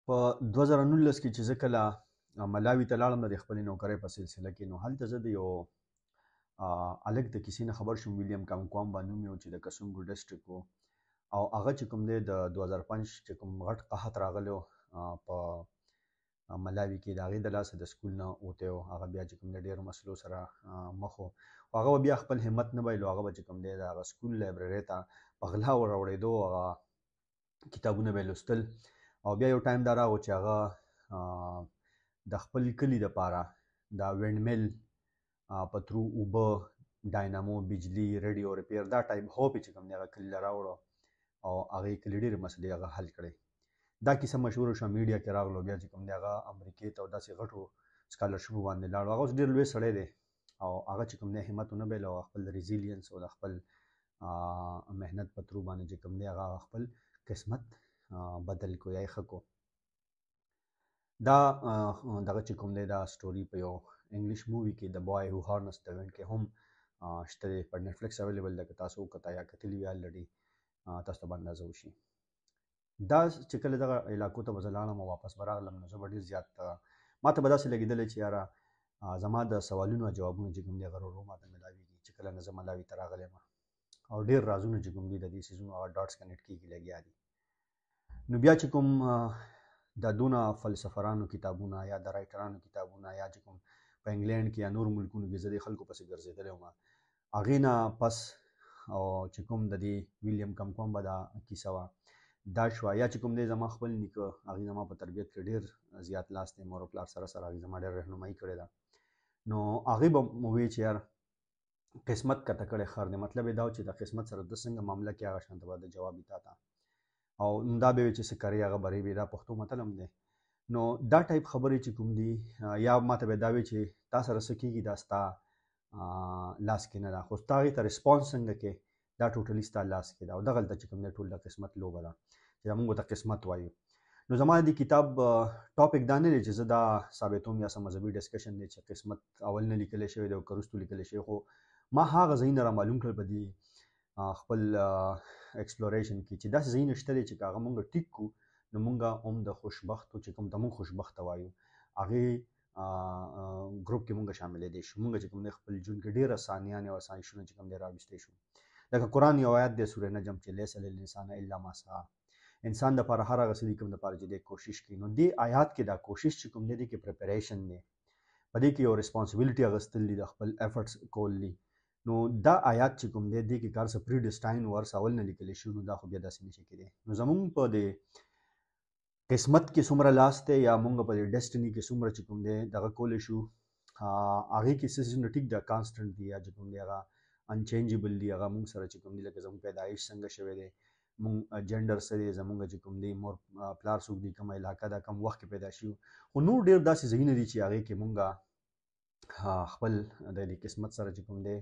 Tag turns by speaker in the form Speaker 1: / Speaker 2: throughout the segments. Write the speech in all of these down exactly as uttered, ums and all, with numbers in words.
Speaker 1: په دوه زره نولس کې چې زه کله ملاوي ته لاړم د خپلې نوکرۍ په سلسله کې، نو هلته زه د یو هلک د کیسې نه خبر شوم، ویلیام کامکوامبا نوم یې و چې د کسونګو ډسټرکټ و، او هغه چې کوم دی د دوه زره پنځ چې کوم غټ قحط راغلی و په ملاوي کې، د هغې د لاسه د سکول نه وتی و. هغه بیا چې کوم دی ډېرو مسلو سره مخ و، خو هغه بیا خپل همت نه بایلو. هغه به چې کوم دی د هغه سکول لایبررۍ ته په غلا وراوړېدو، هغه کتابونه به یې لوستل. او بیا یو ټایم دا راغو چې هغه د خپل کلي دپاره دا وینډ میل په ترو اوبه، ډاینامو، بجلي، ریډیو ریپیر، دا ټایپ هوپ یې چې کوم دی هغه کلي له راوړو او هغې کلي ډېرې مسلې هغه حل کړی. دا کیسه مشهوره شوه، میډیا کې راغلو. بیا چې کوم دی هغه امریکې ته او داسې غټو سکالرشپو باندې لاړو. هغه اوس ډېر لوی سړی دی او هغه چې کوم دی همت ونه بایلو او خپل ریزیلینس او د خپل محنت په ترو باندې چې کوم دی هغه خپل قسمت بدل کو یا یې ښه کو. دا دغه چې کوم دی دا سټوري په یو انګلیش مووي کې د بوای هو هارنس د وینډ کې هم شته دی، په نیټفلکس اویلیبل ده. که تاسو وکته یا کتلي وي الریډي تاسو ته به اندازه وشي. دا چې کله دغه علاقو ته به زه لاړم او واپس به راغلم، نو زه به ډېر زیات ما ته به داسې لګېدلی چې یاره زما د سوالونو او جوابونو چې کوم دی هغه ورو ورو ما ته میلاویږي چې کله نه زه ملاوي ته راغلی یم، او ډېر رازونه چې کوم دي د دې څیزونو هغه ډاټس کنیکټ کېږي لګیا دي. نو بیا چې کوم د دونه فلسفرانو کتابونه یا د رایټرانو کتابونه یا چې کوم په انګلینډ کې یا نور ملکونو کې زه د خلکو پسې ګرځېدلی وم، هغې نه پس او چې کوم د دې ویلیام کامکوامبا دا کیسه وه دا شوه. یا چې کوم دی زما خپل نیکه، هغې زما په تربیت کې ډېر زیات لاس دی، مور او پلار سره سره هغې زما ډېر رهنمایي کړې ده. نو هغې به ووایي چې یار قسمت کته کړی خر دی، مطلب یې دا و چې د قسمت سره د څنګه معامله کې هغه شانته به د جواب وي تا ته، او دا به وي چې څه کرې هغه برې وي. دا پښتو متل هم دی. نو دا ټایپ خبرې چې کوم دي، یا ما ته به دا وي چې تا سره څه کېږي دا ستا لاس کې نه ده، خو ستا هغې ته ریسپانس څنګه کې دا ټوټلي ستا لاس کې ده. او دغلته چې کوم دی ټول د قسمت لوبه ده چې موږ ورته قسمت وایو. نو زما د کتاب ټاپک دا نه دی چې زه دا ثابتوم یا څه مذهبي ډسکشن دی چې قسمت اول نه لیکلی شوی دی او که وروستو لیکلی شوی، خو ما هغه ځایونه را معلوم کړل په دې خپل ایکسپلوریشن کې چې داسې ځایونه شته دی چې که هغه مونږ ټیک کړو نو مونږ هم د خوشبختو چې کوم ته مونږ خوشبخته وایو هغې ګروپ کې مونږ شاملېدی شو. مونږ چې کوم دی خپل ژوند کې ډېره ثانیانې او آسایشونه چې کوم دی راویستی شو. لکه قرآن یو آیات دی سوره نجم چې لیس للانسان الا ما سعی، انسان دپاره هر هغه څه دي کوم دپاره چې دی کوشش کوي. نو دې آیات کې دا کوشش چې کوم دی دې کې پریپریشن دی، په دې کې یو ریسپانسبیلټي اخیستل دي، د خپل ایفرټس کول دي. نو دا آیات چې کوم دی دې کې کار څه پری ډسټاین ورس اول نه لیکلی شوي، نو دا خو بیا داسې نشي کېدی. نو زمونږ په دې قسمت کې څومره لاس دی یا مونږ په دې ډسټني کې څومره چې کوم دی دغه کولی شو، هغې کې څه څیزونه ټیک ده کانسټنټ دي یا چې کوم دی هغه انچینجبل دي، هغه مونږ سره چې کوم دی لکه زموږ پیدایش څنګه شوی دی، مونږ جنډر څه دی، زمونږ چې کوم دی مور پلار څوک دي، کومه علاقه ده، کوم وخت کې پیدا شي. خو نور ډېر داسې ځایونه دي چې هغې کې مونږ خپل د دې قسمت سره چې کوم دی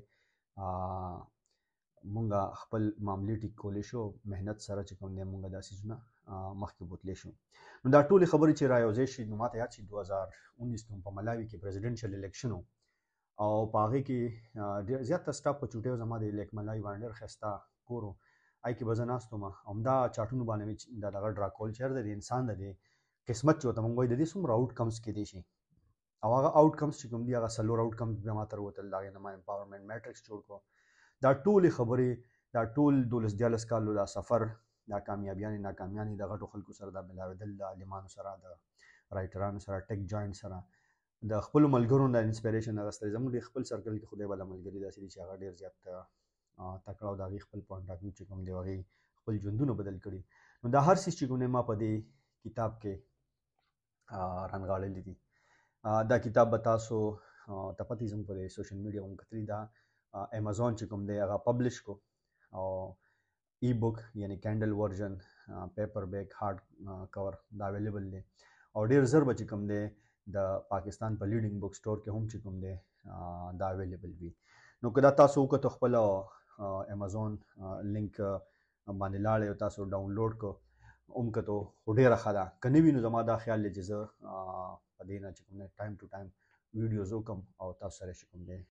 Speaker 1: مونږ خپل معاملې ټیک کولی شو، محنت سره چې کوم دی مونږ دا څیزونه مخکې بوتلی شو. نو دا ټولې خبرې چې را یوځای شي، نو ما ته یاد شي دوه زره اونیس کې په ملاوي کې پریزیډنشل الیکشن و او په هغې کې ډېر زیاته سټاف په چوټۍ و. زما د لیک ملاوي باندې ډېر ښایسته کور و، هغې کې به زه ناست وم، همدا چاټونو باندې مې دا دغه ډرا کول چې د انسان د دې قسمت چې ورته مونږ وایو د دې څومره آوټ کمز کېدی شي، او هغه آوټ کمز چې کوم دي هغه څلور آوټ کمز بیا ما ته راوتل. د هغې نه ما امپاورمنټ میټرکس جوړ کړو. دا ټولې خبرې، دا ټول دولس دیارلس کالو دا سفر، دا کامیابیانې ناکامیانې، د غټو خلکو سره دا ملاوېدل، د عالمانو سره، د رایټرانو سره، ټیک جاینټ سره، د خپلو ملګرو نه انسپیریشن اخیستلی. زموږ ډېر خپل سرکل کې خدای والا ملګري داسې دي چې هغه ډېر زیات تکړه او د هغې خپل پوینټ آف ویو چې کوم دی هغې خپل ژوندونه بدل کړي. نو دا هر څیز چې کوم دی ما په دې کتاب کې رانغاړلي دي. دا کتاب به تاسو ته پته وي زموږ په سوشل میډیا هم کتلي، دا امازون چې کوم دی هغه پبلش کو او ای بک یعنی کینډل ورژن، پیپر بیک، هارډ کور دا اویلیبل دی او ډېر ژر به چې کوم دی د پاکستان په لیډینګ بک سټور کې هم چې کوم دی دا اویلیبل وي. نو که دا تاسو وکتو خپل امازون لینک باندې لاړئ او تاسو ډاونلوډ کو هم کتو خو ډېره ښه ده، که نه وي نو زما دا خیال دی چې زه په دې نه چې کوم دی ټایم ټو ټایم ویډیوز وکړم او تاسو سره چې کوم دی